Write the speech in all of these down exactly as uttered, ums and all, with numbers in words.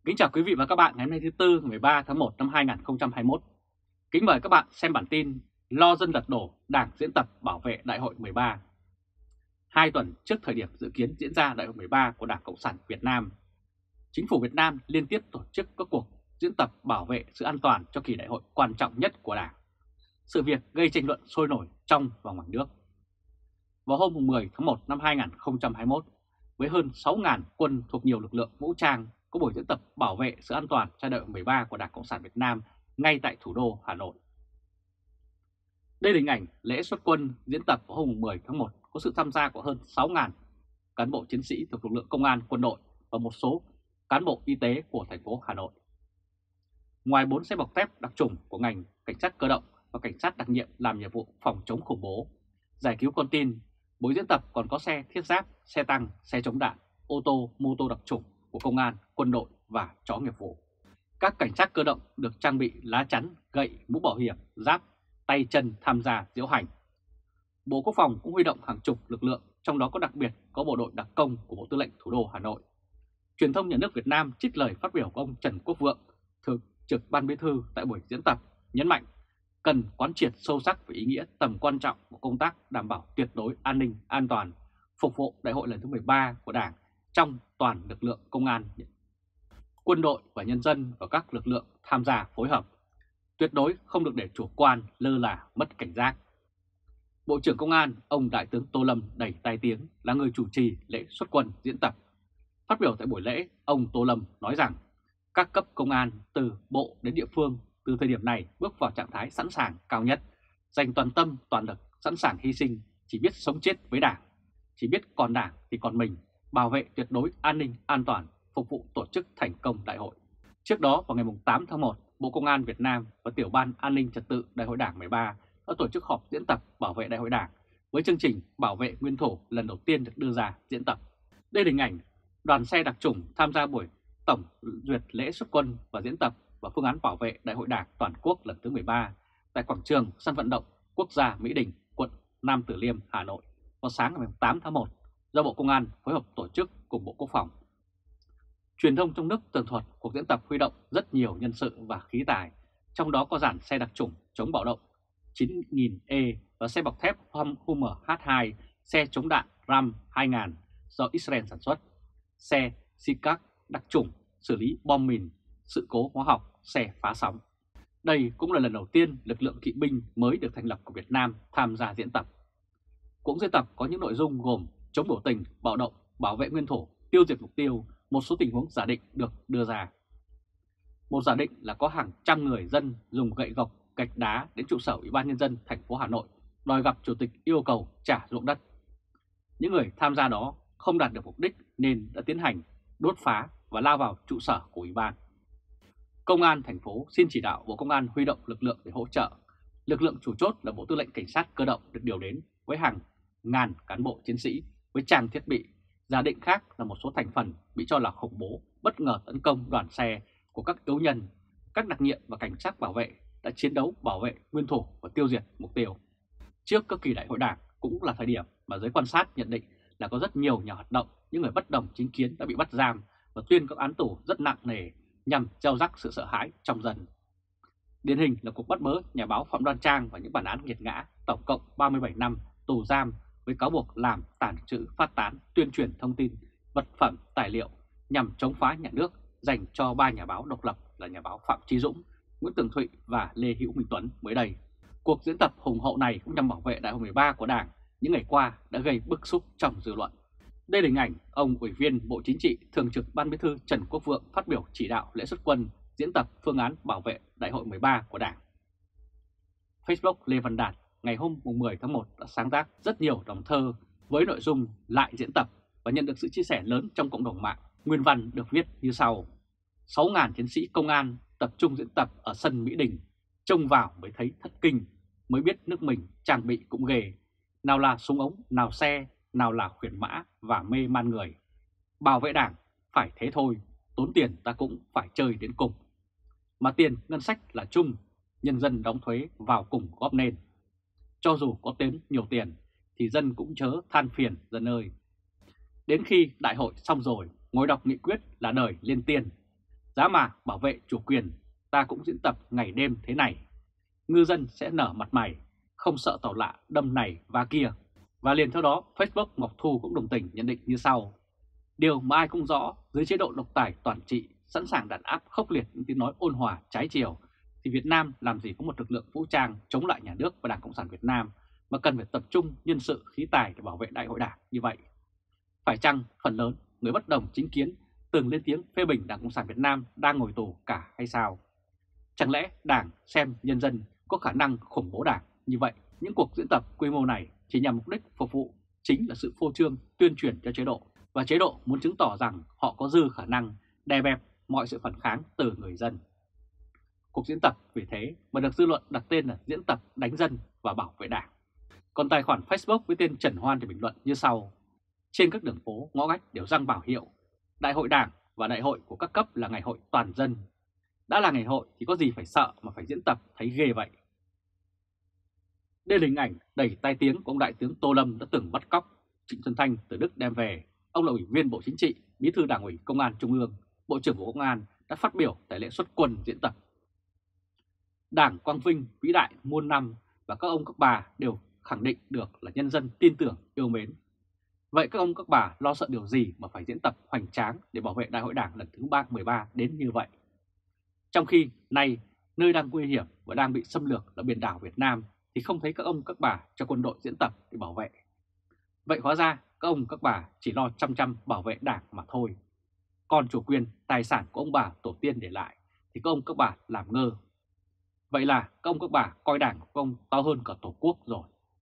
Kính chào quý vị và các bạn ngày hôm nay thứ Tư ngày mười ba tháng một năm hai nghìn không trăm hai mươi mốt. Kính mời các bạn xem bản tin Lo dân lật đổ, Đảng diễn tập bảo vệ Đại hội mười ba. Hai tuần trước thời điểm dự kiến diễn ra Đại hội mười ba của Đảng Cộng sản Việt Nam, Chính phủ Việt Nam liên tiếp tổ chức các cuộc diễn tập bảo vệ sự an toàn cho kỳ đại hội quan trọng nhất của Đảng. Sự việc gây tranh luận sôi nổi trong và ngoài nước. Vào hôm mười tháng một năm hai nghìn không trăm hai mươi mốt, với hơn sáu nghìn quân thuộc nhiều lực lượng vũ trang có buổi diễn tập bảo vệ sự an toàn cho đại hội mười ba của Đảng Cộng sản Việt Nam ngay tại thủ đô Hà Nội. Đây là hình ảnh lễ xuất quân diễn tập vào hôm mười tháng một có sự tham gia của hơn sáu nghìn cán bộ chiến sĩ thuộc lực lượng công an, quân đội và một số cán bộ y tế của thành phố Hà Nội. Ngoài bốn xe bọc thép đặc trùng của ngành cảnh sát cơ động và cảnh sát đặc nhiệm làm nhiệm vụ phòng chống khủng bố, giải cứu con tin, buổi diễn tập còn có xe thiết giáp, xe tăng, xe chống đạn, ô tô, mô tô đặc trùng của công an, quân đội và chó nghiệp vụ. Các cảnh sát cơ động được trang bị lá chắn, gậy, mũ bảo hiểm, giáp, tay chân tham gia diễu hành. Bộ Quốc phòng cũng huy động hàng chục lực lượng, trong đó có đặc biệt có bộ đội đặc công của Bộ Tư lệnh Thủ đô Hà Nội. Truyền thông nhà nước Việt Nam trích lời phát biểu của ông Trần Quốc Vượng, Thường trực Ban Bí thư tại buổi diễn tập, nhấn mạnh cần quán triệt sâu sắc về ý nghĩa tầm quan trọng của công tác đảm bảo tuyệt đối an ninh, an toàn, phục vụ đại hội lần thứ mười ba của Đảng trong toàn lực lượng công an, quân đội và nhân dân và các lực lượng tham gia phối hợp. Tuyệt đối không được để chủ quan, lơ là, mất cảnh giác. Bộ trưởng Công an, ông Đại tướng Tô Lâm đầy tai tiếng là người chủ trì lễ xuất quân diễn tập. Phát biểu tại buổi lễ, ông Tô Lâm nói rằng các cấp công an từ bộ đến địa phương từ thời điểm này bước vào trạng thái sẵn sàng cao nhất, dành toàn tâm, toàn lực, sẵn sàng hy sinh, chỉ biết sống chết với Đảng, chỉ biết còn Đảng thì còn mình, bảo vệ tuyệt đối an ninh, an toàn, phục vụ tổ chức thành công đại hội. Trước đó vào ngày tám tháng một, Bộ Công an Việt Nam và Tiểu ban An ninh Trật tự Đại hội Đảng mười ba đã tổ chức họp diễn tập bảo vệ Đại hội Đảng với chương trình bảo vệ nguyên thủ lần đầu tiên được đưa ra diễn tập. Đây là hình ảnh đoàn xe đặc trùng tham gia buổi tổng duyệt lễ xuất quân và diễn tập và phương án bảo vệ Đại hội Đảng toàn quốc lần thứ mười ba tại quảng trường sân vận động quốc gia Mỹ Đình, quận Nam Từ Liêm, Hà Nội vào sáng ngày tám tháng một do Bộ Công an phối hợp tổ chức cùng Bộ Quốc phòng. Truyền thông trong nước tường thuật cuộc diễn tập huy động rất nhiều nhân sự và khí tài, trong đó có dàn xe đặc trùng chống bạo động chín nghìn E và xe bọc thép Hummer H hai, xe chống đạn Ram hai nghìn do Israel sản xuất, xe Sikak đặc trùng xử lý bom mìn, sự cố hóa học, xe phá sóng. Đây cũng là lần đầu tiên lực lượng kỵ binh mới được thành lập của Việt Nam tham gia diễn tập. Cũng diễn tập có những nội dung gồm chống biểu tình, bạo động, bảo vệ nguyên thủ, tiêu diệt mục tiêu, một số tình huống giả định được đưa ra. Một giả định là có hàng trăm người dân dùng gậy gộc, gạch đá đến trụ sở Ủy ban Nhân dân thành phố Hà Nội đòi gặp Chủ tịch yêu cầu trả ruộng đất. Những người tham gia đó không đạt được mục đích nên đã tiến hành đốt phá và lao vào trụ sở của Ủy ban. Công an thành phố xin chỉ đạo Bộ Công an huy động lực lượng để hỗ trợ. Lực lượng chủ chốt là Bộ Tư lệnh Cảnh sát Cơ động được điều đến với hàng ngàn cán bộ chiến sĩ với trang thiết bị. Giả định khác là một số thành phần bị cho là khủng bố bất ngờ tấn công đoàn xe của các yếu nhân, các đặc nhiệm và cảnh sát bảo vệ đã chiến đấu bảo vệ nguyên thủ và tiêu diệt mục tiêu. Trước các kỳ đại hội Đảng cũng là thời điểm mà giới quan sát nhận định là có rất nhiều nhà hoạt động, những người bất đồng chính kiến đã bị bắt giam và tuyên các án tù rất nặng nề nhằm gieo rắc sự sợ hãi trong dân. Điển hình là cuộc bắt bớ nhà báo Phạm Đoan Trang và những bản án nghiệt ngã, tổng cộng ba mươi bảy năm tù giam với cáo buộc làm, tàng trữ, phát tán, tuyên truyền thông tin, vật phẩm, tài liệu nhằm chống phá nhà nước dành cho ba nhà báo độc lập là nhà báo Phạm Chí Dũng, Nguyễn Tường Thụy và Lê Hữu Minh Tuấn mới đây. Cuộc diễn tập hùng hậu này cũng nhằm bảo vệ Đại hội mười ba của Đảng những ngày qua đã gây bức xúc trong dư luận. Đây là hình ảnh ông Ủy viên Bộ Chính trị, Thường trực Ban Bí thư Trần Quốc Vượng phát biểu chỉ đạo lễ xuất quân diễn tập phương án bảo vệ Đại hội mười ba của Đảng. Facebook Lê Văn Đạt ngày hôm mười tháng một đã sáng tác rất nhiều dòng thơ với nội dung lại diễn tập và nhận được sự chia sẻ lớn trong cộng đồng mạng. Nguyên văn được viết như sau: sáu nghìn chiến sĩ công an tập trung diễn tập ở sân Mỹ Đình, trông vào mới thấy thất kinh, mới biết nước mình trang bị cũng ghê, nào là súng ống, nào xe, nào là khuyển mã và mê man người. Bảo vệ Đảng phải thế thôi, tốn tiền ta cũng phải chơi đến cùng. Mà tiền ngân sách là chung, nhân dân đóng thuế vào cùng góp nên. Cho dù có đến nhiều tiền thì dân cũng chớ than phiền dân ơi. Đến khi đại hội xong rồi, ngồi đọc nghị quyết là đời lên tiên. giá mà bảo vệ chủ quyền, ta cũng diễn tập ngày đêm thế này. Ngư dân sẽ nở mặt mày, không sợ tàu lạ đâm này và kia. Và liền theo đó, Facebook Ngọc Thu cũng đồng tình nhận định như sau. Điều mà ai cũng rõ, dưới chế độ độc tài toàn trị, sẵn sàng đàn áp khốc liệt những tiếng nói ôn hòa trái chiều, thì Việt Nam làm gì có một lực lượng vũ trang chống lại nhà nước và Đảng Cộng sản Việt Nam mà cần phải tập trung nhân sự khí tài để bảo vệ Đại hội Đảng như vậy. Phải chăng phần lớn người bất đồng chính kiến từng lên tiếng phê bình Đảng Cộng sản Việt Nam đang ngồi tù cả hay sao? Chẳng lẽ Đảng xem nhân dân có khả năng khủng bố Đảng như vậy? Những cuộc diễn tập quy mô này chỉ nhằm mục đích phục vụ chính là sự phô trương tuyên truyền cho chế độ, và chế độ muốn chứng tỏ rằng họ có dư khả năng đè bẹp mọi sự phản kháng từ người dân. Cuộc diễn tập vì thế mà được dư luận đặt tên là diễn tập đánh dân và bảo vệ Đảng. Còn tài khoản Facebook với tên Trần Hoan thì bình luận như sau. Trên các đường phố, ngõ ngách đều răng bảo hiệu Đại hội Đảng và đại hội của các cấp là ngày hội toàn dân. Đã là ngày hội thì có gì phải sợ mà phải diễn tập thấy ghê vậy. Đây là hình ảnh đầy tai tiếng của ông Đại tướng Tô Lâm đã từng bắt cóc Trịnh Xuân Thanh từ Đức đem về. Ông là Ủy viên Bộ Chính trị, Bí thư Đảng ủy Công an Trung ương, Bộ trưởng Bộ Công an đã phát biểu tại lễ xuất quân diễn tập. Đảng quang vinh, vĩ đại muôn năm và các ông các bà đều khẳng định được là nhân dân tin tưởng, yêu mến. Vậy các ông các bà lo sợ điều gì mà phải diễn tập hoành tráng để bảo vệ Đại hội Đảng lần thứ ba mười ba đến như vậy? Trong khi nay nơi đang nguy hiểm và đang bị xâm lược là biển đảo Việt Nam thì không thấy các ông các bà cho quân đội diễn tập để bảo vệ. Vậy hóa ra các ông các bà chỉ lo chăm chăm bảo vệ Đảng mà thôi. Còn chủ quyền, tài sản của ông bà tổ tiên để lại thì các ông các bà làm ngơ. Vậy là các ông các bà coi Đảng của các ông to hơn cả Tổ quốc rồi.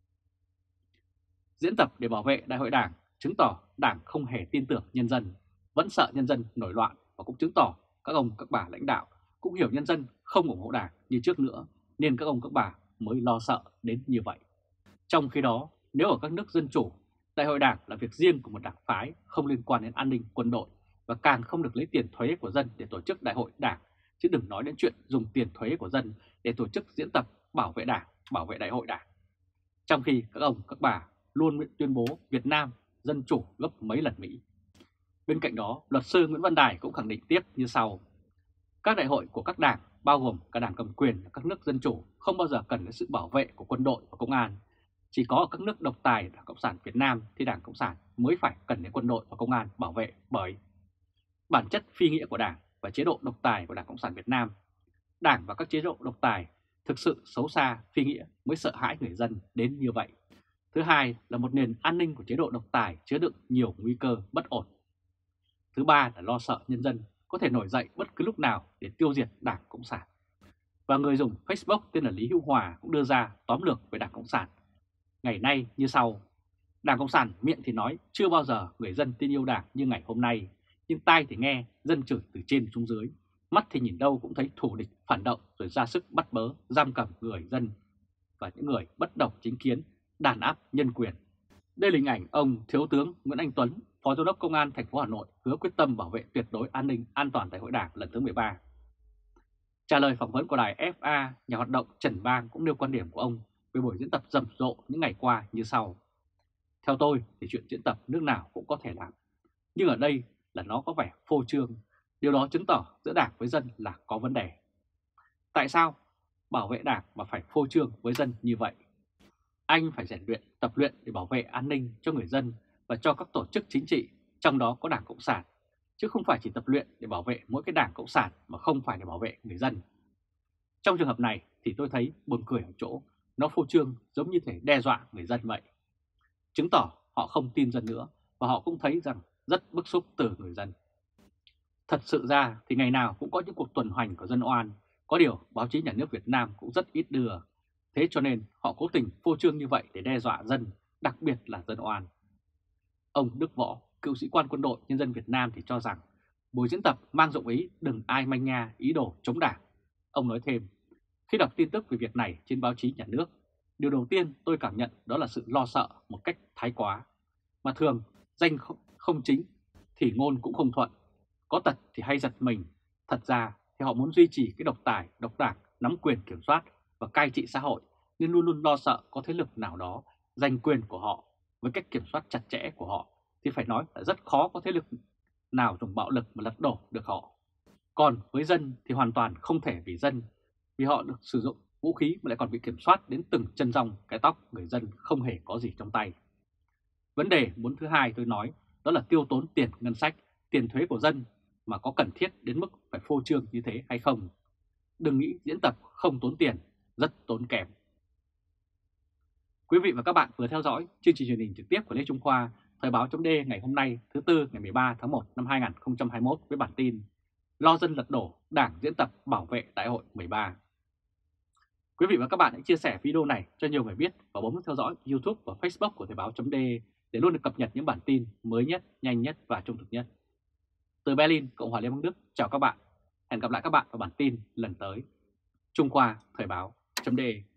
Diễn tập để bảo vệ Đại hội Đảng chứng tỏ Đảng không hề tin tưởng nhân dân, vẫn sợ nhân dân nổi loạn, và cũng chứng tỏ các ông các bà lãnh đạo cũng hiểu nhân dân không ủng hộ Đảng như trước nữa, nên các ông các bà mới lo sợ đến như vậy. Trong khi đó, nếu ở các nước dân chủ, Đại hội Đảng là việc riêng của một đảng phái không liên quan đến an ninh quân đội và càng không được lấy tiền thuế của dân để tổ chức Đại hội Đảng, chứ đừng nói đến chuyện dùng tiền thuế của dân để tổ chức diễn tập bảo vệ Đảng, bảo vệ Đại hội Đảng. Trong khi các ông các bà luôn tuyên bố Việt Nam dân chủ gấp mấy lần Mỹ. Bên cạnh đó, luật sư Nguyễn Văn Đài cũng khẳng định tiếp như sau. Các đại hội của các đảng, bao gồm cả đảng cầm quyền và các nước dân chủ, không bao giờ cần đến sự bảo vệ của quân đội và công an. Chỉ có ở các nước độc tài Đảng Cộng sản Việt Nam thì Đảng Cộng sản mới phải cần đến quân đội và công an bảo vệ, bởi bản chất phi nghĩa của Đảng và chế độ độc tài của Đảng Cộng sản Việt Nam. Đảng và các chế độ độc tài thực sự xấu xa, phi nghĩa mới sợ hãi người dân đến như vậy. Thứ hai là một nền an ninh của chế độ độc tài chứa đựng nhiều nguy cơ bất ổn. Thứ ba là lo sợ nhân dân có thể nổi dậy bất cứ lúc nào để tiêu diệt Đảng Cộng sản. Và người dùng Facebook tên là Lý Hữu Hòa cũng đưa ra tóm lược về Đảng Cộng sản ngày nay như sau. Đảng Cộng sản miệng thì nói chưa bao giờ người dân tin yêu Đảng như ngày hôm nay, nhưng tai thì nghe dân chửi từ trên xuống dưới, mắt thì nhìn đâu cũng thấy thù địch phản động rồi ra sức bắt bớ, giam cầm người dân và những người bất đồng chính kiến, đàn áp nhân quyền. Đây là hình ảnh ông Thiếu tướng Nguyễn Anh Tuấn, Phó Giám đốc Công an thành phố Hà Nội hứa quyết tâm bảo vệ tuyệt đối an ninh an toàn Đại hội Đảng lần thứ mười ba. Trả lời phỏng vấn của đài ép a, nhà hoạt động Trần Bang cũng nêu quan điểm của ông về buổi diễn tập rầm rộ những ngày qua như sau. Theo tôi thì chuyện diễn tập nước nào cũng có thể làm, nhưng ở đây là nó có vẻ phô trương, điều đó chứng tỏ giữa Đảng với dân là có vấn đề. Tại sao bảo vệ Đảng mà phải phô trương với dân như vậy? Anh phải rèn luyện, tập luyện để bảo vệ an ninh cho người dân và cho các tổ chức chính trị, trong đó có Đảng Cộng sản, chứ không phải chỉ tập luyện để bảo vệ mỗi cái Đảng Cộng sản mà không phải để bảo vệ người dân. Trong trường hợp này thì tôi thấy buồn cười ở chỗ nó phô trương giống như thể đe dọa người dân vậy. Chứng tỏ họ không tin dân nữa và họ cũng thấy rằng rất bức xúc từ người dân. Thật sự ra thì ngày nào cũng có những cuộc tuần hành của dân oan, có điều báo chí nhà nước Việt Nam cũng rất ít đưa. Thế cho nên họ cố tình phô trương như vậy để đe dọa dân, đặc biệt là dân oan. Ông Đức Võ, cựu sĩ quan quân đội nhân dân Việt Nam thì cho rằng buổi diễn tập mang dụng ý đừng ai manh nha ý đồ chống Đảng. Ông nói thêm, khi đọc tin tức về việc này trên báo chí nhà nước, điều đầu tiên tôi cảm nhận đó là sự lo sợ một cách thái quá. Mà thường danh không, không chính thì ngôn cũng không thuận, có tật thì hay giật mình. Thật ra thì họ muốn duy trì cái độc tài, độc đảng, nắm quyền kiểm soát và cai trị xã hội, nên luôn luôn lo sợ có thế lực nào đó giành quyền của họ. Với cách kiểm soát chặt chẽ của họ thì phải nói là rất khó có thế lực nào dùng bạo lực mà lật đổ được họ. Còn với dân thì hoàn toàn không thể vì dân, vì họ được sử dụng vũ khí mà lại còn bị kiểm soát đến từng chân rong cái tóc, người dân không hề có gì trong tay. Vấn đề muốn thứ hai tôi nói đó là tiêu tốn tiền ngân sách, tiền thuế của dân mà có cần thiết đến mức phải phô trương như thế hay không. Đừng nghĩ diễn tập không tốn tiền, rất tốn kém. Quý vị và các bạn vừa theo dõi chương trình truyền hình trực tiếp của Lê Trung Khoa, Thời báo chấm D ngày hôm nay thứ Tư ngày mười ba tháng một năm hai nghìn không trăm hai mươi mốt với bản tin Lo dân lật đổ, Đảng diễn tập bảo vệ Đại hội mười ba. Quý vị và các bạn hãy chia sẻ video này cho nhiều người biết và bấm nút theo dõi YouTube và Facebook của Thời báo chấm D để luôn được cập nhật những bản tin mới nhất, nhanh nhất và trung thực nhất. Từ Berlin, Cộng hòa Liên bang Đức, chào các bạn. Hẹn gặp lại các bạn vào bản tin lần tới. Trung Khoa, Thời báo chấm D.